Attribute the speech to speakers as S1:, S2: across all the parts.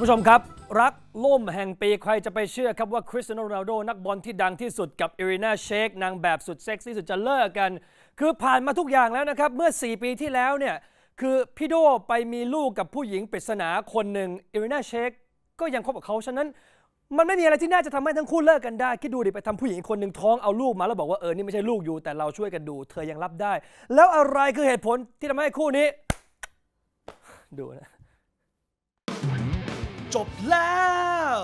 S1: ผู้ชมครับรักล่มแห่งปีใครจะไปเชื่อครับว่าคริสเตียโนโรนัลโดนักบอลที่ดังที่สุดกับอิริน่าเชคนางแบบสุดเซ็กซี่สุดจะเลิกกันคือผ่านมาทุกอย่างแล้วนะครับเมื่อ4 ปีที่แล้วเนี่ยคือพี่โดไปมีลูกกับผู้หญิงปริศนาคนหนึ่งอิริน่าเชคก็ยังคบกับเขาฉะนั้นมันไม่มีอะไรที่น่าจะทำให้ทั้งคู่เลิกกันได้คิดดูดิไปทำผู้หญิงคนหนึ่งท้องเอาลูกมาแล้วบอกว่านี่ไม่ใช่ลูกอยู่แต่เราช่วยกันดูเธอยังรับได้แล้วอะไรคือเหตุผลที่ทำให้คู่นี้ดูนะจบแล้ว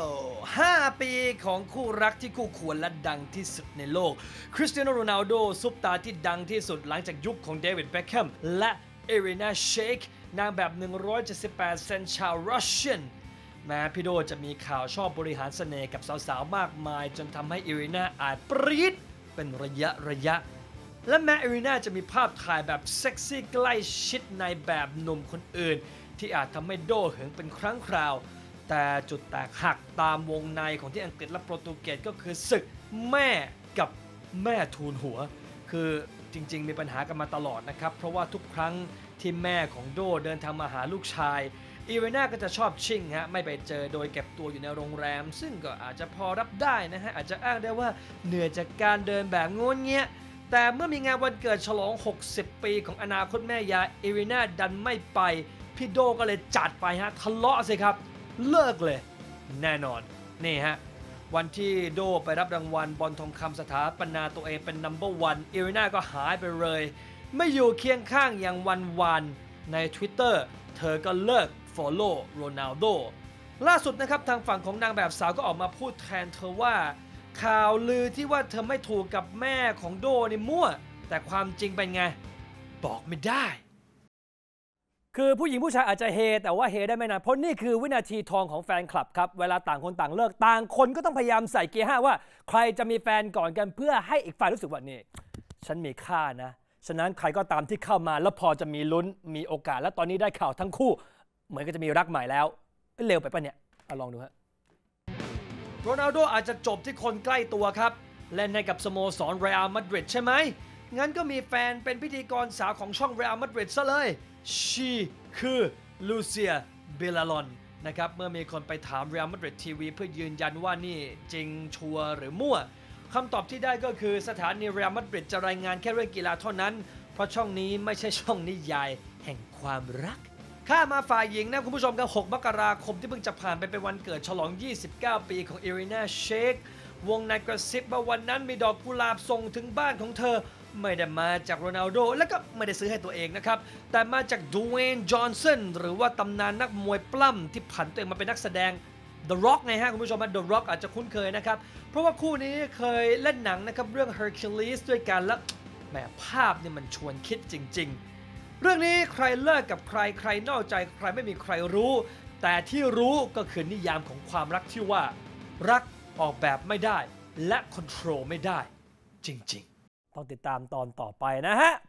S1: 5 ปีของคู่รักที่คู่ควรและดังที่สุดในโลกคริสเตียโนโรนัลโดซุปตาร์ที่ดังที่สุดหลังจากยุคของเดวิดเบ็คแฮมและอิริน่าเชคนางแบบ178เซนชาวรัสเซียนแม้พี่โดจะมีข่าวชอบบริหารเสน่ห์กับสาวๆมากมายจนทำให้อิริน่าอาจปรี๊ดเป็นระยะและแม้อิริน่าจะมีภาพถ่ายแบบเซ็กซี่ใกล้ชิดในแบบหนุ่มคนอื่นที่อาจทำให้โดหึงเป็นครั้งคราวแต่จุดแตกหักตามวงในของที่อังกฤษและโปรตุเกสก็คือศึกแม่กับแม่ทูลหัวคือจริงๆมีปัญหากันมาตลอดนะครับเพราะว่าทุกครั้งที่แม่ของโดเดินทางมาหาลูกชายอีเวน่าก็จะชอบชิ่งไม่ไปเจอโดยเก็บตัวอยู่ในโรงแรมซึ่งก็อาจจะพอรับได้นะฮะอาจจะอ้างได้ว่าเหนื่อยจากการเดินแบบงนเงี้ยแต่เมื่อมีงานวันเกิดฉลอง60 ปีของอนาคตแม่ยายอีเวน่าดันไม่ไปพี่โดก็เลยจัดไปทะเลาะสิครับเลิกเลยแน่นอนนี่ฮะวันที่โดไปรับรางวัลบอลทองคำสถาปนาตัวเองเป็นนัมเบอร์วันอิริน่าก็หายไปเลยไม่อยู่เคียงข้างอย่างวันใน Twitter เธอก็เลิก follow โรนัลโดล่าสุดนะครับทางฝั่งของนางแบบสาวก็ออกมาพูดแทนเธอว่าข่าวลือที่ว่าเธอไม่ถูกกับแม่ของโดนี่มั่วแต่ความจริงเป็นไงบอกไม่ได้คือผู้หญิงผู้ชายอาจจะเฮแต่ว่าเฮได้ไม่นานเพราะนี่คือวินาทีทองของแฟนคลับครับเวลาต่างคนต่างเลิกต่างคนก็ต้องพยายามใส่เกียร์5ว่าใครจะมีแฟนก่อนกันเพื่อให้อีกฝ่ายรู้สึกว่านี่ฉันมีค่านะฉะนั้นใครก็ตามที่เข้ามาแล้วพอจะมีลุ้นมีโอกาสและตอนนี้ได้ข่าวทั้งคู่เหมือนก็จะมีรักใหม่แล้วเร็วไปปะเนี่ยลองดูฮะโรนัลโดอาจจะจบที่คนใกล้ตัวครับเล่นให้กับสโมสรเรอัลมาดริดใช่ไหมงั้นก็มีแฟนเป็นพิธีกรสาวของช่องเรอัลมาดริดซะเลยชีคือลูเซียเบลาลอนนะครับเมื่อมีคนไปถามเรอัลมาดริดทีวีเพื่อยืนยันว่านี่จริงชัวร์หรือมั่วคำตอบที่ได้ก็คือสถานีเรอัลมาดริดจะรายงานแค่เรื่องกีฬาเท่านั้นเพราะช่องนี้ไม่ใช่ช่องนิยายแห่งความรักข้ามาฝ่ายหญิงนะคุณผู้ชมครับ6 มกราคมที่เพิ่งจะผ่านไปเป็นวันเกิดฉลอง29 ปีของอิริน่าเชควงในกระซิบว่าวันนั้นมีดอกกุหลาบส่งถึงบ้านของเธอไม่ได้มาจากโรนัลโดและก็ไม่ได้ซื้อให้ตัวเองนะครับแต่มาจากดูเวนจอห์นสันหรือว่าตำนานนักมวยปล้ำที่ผันตัวเองมาเป็นนักแสดง The Rock ไงฮะคุณผู้ชมThe Rock อาจจะคุ้นเคยนะครับเพราะว่าคู่นี้เคยเล่นหนังนะครับเรื่อง Hercules ด้วยกันและแหมภาพนี่มันชวนคิดจริงๆเรื่องนี้ใครเลิกกับใครใครนอกใจใครไม่มีใครรู้แต่ที่รู้ก็คือนิยามของความรักที่ว่ารักออกแบบไม่ได้และคอนโทรลไม่ได้จริงๆต้องติดตามตอนต่อไปนะฮะ